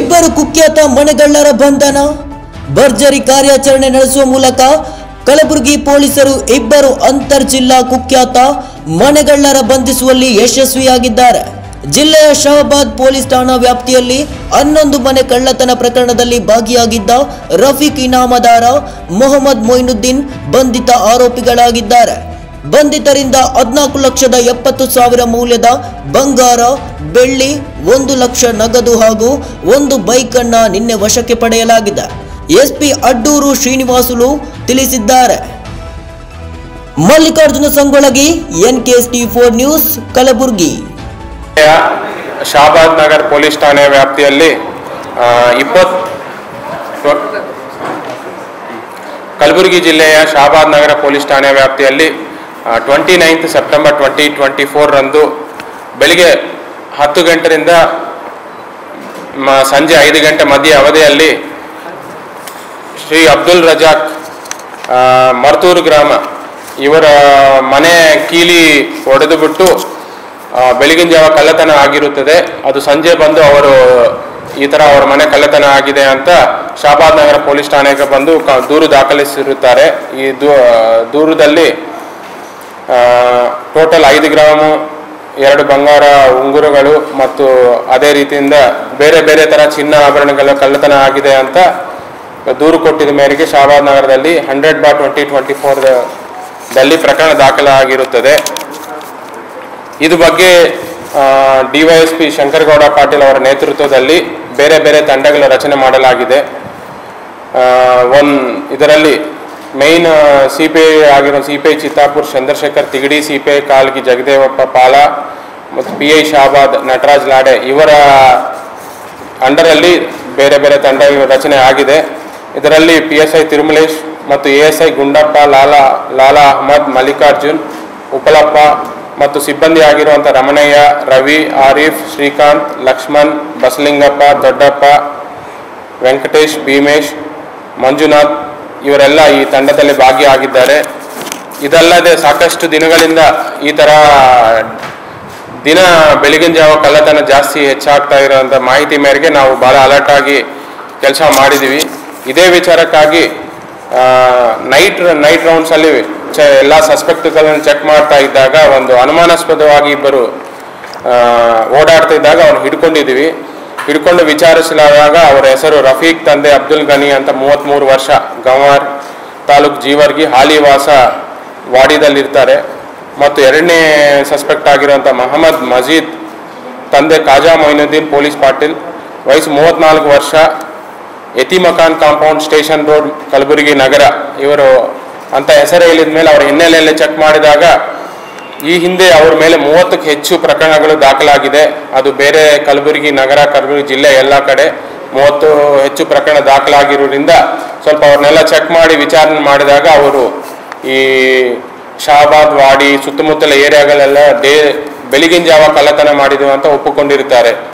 ಇಬ್ಬರು ಕುಖ್ಯಾತ ಮನೆಗಳ್ಳರ ಬಂಧನ. ಭರ್ಜರಿ ಕಾರ್ಯಾಚರಣೆ ನಡೆಸುವ ಮೂಲಕ ಕಲಬುರಗಿ ಪೊಲೀಸರು ಇಬ್ಬರು ಅಂತರ್ ಜಿಲ್ಲಾ ಕುಖ್ಯಾತ ಮನೆಗಳ್ಳರ ಬಂಧಿಸುವಲ್ಲಿ ಯಶಸ್ವಿಯಾಗಿದ್ದಾರೆ. ಜಿಲ್ಲೆಯ ಶಹಾಬಾದ್ ಪೊಲೀಸ್ ಠಾಣಾ ವ್ಯಾಪ್ತಿಯಲ್ಲಿ 11 ಮನೆ ಕಳ್ಳತನ ಪ್ರಕರಣದಲ್ಲಿ ಭಾಗಿಯಾಗಿದ್ದ ರಫೀಕ್ ಇನಾಮದಾರ, ಮೊಹಮ್ಮದ್ ಮೊಯಿನುದ್ದೀನ್ ಬಂಧಿತ ಆರೋಪಿಗಳಾಗಿದ್ದಾರೆ. ಬಂಧಿತರಿಂದ 14,70,000 ಮೌಲ್ಯದ ಬಂಗಾರ, ಬೆಳ್ಳಿ, 1 ಲಕ್ಷ ನಗದು ಹಾಗೂ 1 ಬೈಕ್ ಅನ್ನ ನಿನ್ನೆ ವಶಕ್ಕೆ ಪಡೆಯಲಾಗಿದೆ. ಎಸ್ಪಿ ಅಡ್ಡೂರು ಶ್ರೀನಿವಾಸುಲು ತಿಳಿಸಿದ್ದಾರೆ. Mallikarjuna Sangolagi, NKST4 news, Kalaburagi. Shahabad Nagar police ಠಾಣೆ ವ್ಯಾಪ್ತಿಯಲ್ಲಿ ಕಲಬುರಗಿ ಜಿಲ್ಲೆಯ ಶಹಾಬಾದ್ ನಗರ ಪೊಲೀಸ್ ಠಾಣೆ ವ್ಯಾಪ್ತಿಯಲ್ಲಿ 29 ಸೆಪ್ಟೆಂಬರ್ 2024 ರಂದು ಬೆಳಿಗ್ಗೆ 10 ಗಂಟೆಯಿಂದ ಸಂಜೆ 5 ಗಂಟೆ ಮಧ್ಯ ಅವಧಿಯಲ್ಲಿ ಶ್ರೀ ಅಬ್ದುಲ್ ರಜಾಕ್ ಮರ್ತೂರು ಗ್ರಾಮ ಇವರ ಮನೆ ಕೀಲಿ ಒಡೆದು ಬಿಟ್ಟು ಬೆಳಗಿನ ಜಾವ ಕಳ್ಳತನ ಆಗಿರುತ್ತದೆ. ಅದು ಸಂಜೆ ಬಂದು ಅವರು ಈ ಥರ ಅವರ ಮನೆ ಕಳ್ಳತನ ಆಗಿದೆ ಅಂತ ಶಹಾಬಾದ್ ನಗರ ಪೊಲೀಸ್ ಠಾಣೆಗೆ ಬಂದು ದೂರು ದಾಖಲಿಸಿರುತ್ತಾರೆ. ಈ ದೂರದಲ್ಲಿ ಟೋಟಲ್ 5 ಗ್ರಾಮು, 2 ಬಂಗಾರ ಉಂಗುರಗಳು ಮತ್ತು ಅದೇ ರೀತಿಯಿಂದ ಬೇರೆ ಬೇರೆ ಥರ ಚಿನ್ನ ಆಭರಣಗಳ ಕಳ್ಳತನ ಆಗಿದೆ ಅಂತ ದೂರು ಕೊಟ್ಟಿದ್ದ ಮೇರೆಗೆ ಶಹಾಬಾದ್ ನಗರದಲ್ಲಿ 100/2024 ದಲ್ಲಿ ಪ್ರಕರಣ ದಾಖಲಾಗಿರುತ್ತದೆ. ಇದು ಬಗ್ಗೆ DYSP ಶಂಕರಗೌಡ ಪಾಟೀಲ್ ಅವರ ನೇತೃತ್ವದಲ್ಲಿ ಬೇರೆ ಬೇರೆ ತಂಡಗಳ ರಚನೆ ಮಾಡಲಾಗಿದೆ. ಇದರಲ್ಲಿ ಮೇನ್ CPI ಆಗಿರೋ CPI ಚಿತ್ತಾಪುರ್ ಚಂದ್ರಶೇಖರ್ ತಿಗಡಿ, CPI ಕಾಲ್ಗಿ ಜಗದೇವಪ್ಪ ಪಾಲ ಮತ್ತು PI ಶಹಾಬಾದ್ ನಟರಾಜ್ ಲಾಡೆ ಇವರ ಅಂಡರಲ್ಲಿ ಬೇರೆ ಬೇರೆ ತಂಡಗಳ ರಚನೆ ಆಗಿದೆ. ಇದರಲ್ಲಿ PSI ತಿರುಮಲೇಶ್ ಮತ್ತು ASI ಗುಂಡಪ್ಪ, ಲಾಲಾ ಅಹಮದ್, ಮಲ್ಲಿಕಾರ್ಜುನ್, ಉಪಲಪ್ಪ ಮತ್ತು ಸಿಬ್ಬಂದಿ ಆಗಿರುವಂಥ ರಮಣಯ್ಯ, ರವಿ, ಆರೀಫ್, ಶ್ರೀಕಾಂತ್, ಲಕ್ಷ್ಮಣ್, ಬಸಲಿಂಗಪ್ಪ, ದೊಡ್ಡಪ್ಪ, ವೆಂಕಟೇಶ್, ಭೀಮೇಶ್, ಮಂಜುನಾಥ್ ಇವರೆಲ್ಲ ಈ ತಂಡದಲ್ಲಿ ಭಾಗಿಯಾಗಿದ್ದಾರೆ. ಇದಲ್ಲದೆ ಸಾಕಷ್ಟು ದಿನಗಳಿಂದ ಈ ಥರ ಬೆಳಗಿನ ಜಾವ ಕಳ್ಳತನ ಜಾಸ್ತಿ ಹೆಚ್ಚಾಗ್ತಾ ಇರೋಂಥ ಮಾಹಿತಿ ಮೇರೆಗೆ ನಾವು ಭಾಳ ಅಲರ್ಟ್ ಆಗಿ ಕೆಲಸ ಮಾಡಿದ್ದೀವಿ. ಇದೇ ವಿಚಾರಕ್ಕಾಗಿ ನೈಟ್ ರೌಂಡ್ಸಲ್ಲಿ ಎಲ್ಲ ಸಸ್ಪೆಕ್ಟ್ಗಳನ್ನು ಚೆಕ್ ಮಾಡ್ತಾ ಇದ್ದಾಗ ಒಂದು ಅನುಮಾನಾಸ್ಪದವಾಗಿ ಇಬ್ಬರು ಓಡಾಡ್ತಾ ಇದ್ದಾಗ ಅವ್ರು ಹಿಡ್ಕೊಂಡು ವಿಚಾರಿಸಲಾದಾಗ ಅವರ ಹೆಸರು ರಫೀಕ್, ತಂದೆ ಅಬ್ದುಲ್ ಗನಿ ಅಂತ 33 ವರ್ಷ, ಗಂವಾರ್ ತಾಲೂಕ್ ಜೀವರ್ಗಿ, ಹಾಲಿ ವಾಸ ವಾಡಿದಲ್ಲಿರ್ತಾರೆ. ಮತ್ತು 2ನೇ ಸಸ್ಪೆಕ್ಟ್ ಆಗಿರುವಂಥ ಮೊಹಮ್ಮದ್ ಮಜೀದ್, ತಂದೆ ಖಾಜಾ ಮೊಯಿನುದ್ದೀನ್ ಪೊಲೀಸ್ ಪಾಟೀಲ್, ವಯಸ್ಸು 34 ವರ್ಷ, Yatimkhana compound, station road, Kalaburagi ನಗರ ಇವರು ಅಂತ ಹೆಸರು ಹೇಳಿದ ಮೇಲೆ ಅವರ ಹಿನ್ನೆಲೆಯಲ್ಲಿ ಚೆಕ್ ಮಾಡಿದಾಗ ಈ ಹಿಂದೆ ಅವ್ರ ಮೇಲೆ 30ಕ್ಕೂ ಹೆಚ್ಚು ಪ್ರಕರಣಗಳು ದಾಖಲಾಗಿದೆ. ಅದು ಬೇರೆ ಕಲಬುರಗಿ ನಗರ, ಕಲಬುರಗಿ ಜಿಲ್ಲೆ ಎಲ್ಲ ಕಡೆ 30 ಹೆಚ್ಚು ಪ್ರಕರಣ ದಾಖಲಾಗಿರೋದ್ರಿಂದ ಸ್ವಲ್ಪ ಅವ್ರನ್ನೆಲ್ಲ ಚೆಕ್ ಮಾಡಿ ವಿಚಾರಣೆ ಮಾಡಿದಾಗ ಅವರು ಈ ಶಹಾಬಾದ್ ವಾಡಿ ಸುತ್ತಮುತ್ತಲ ಏರಿಯಾಗಳೆಲ್ಲ ಬೆಳಗಿನ ಜಾವ ಕಳ್ಳತನ ಮಾಡಿದ್ವು ಅಂತ ಒಪ್ಪಿಕೊಂಡಿರ್ತಾರೆ.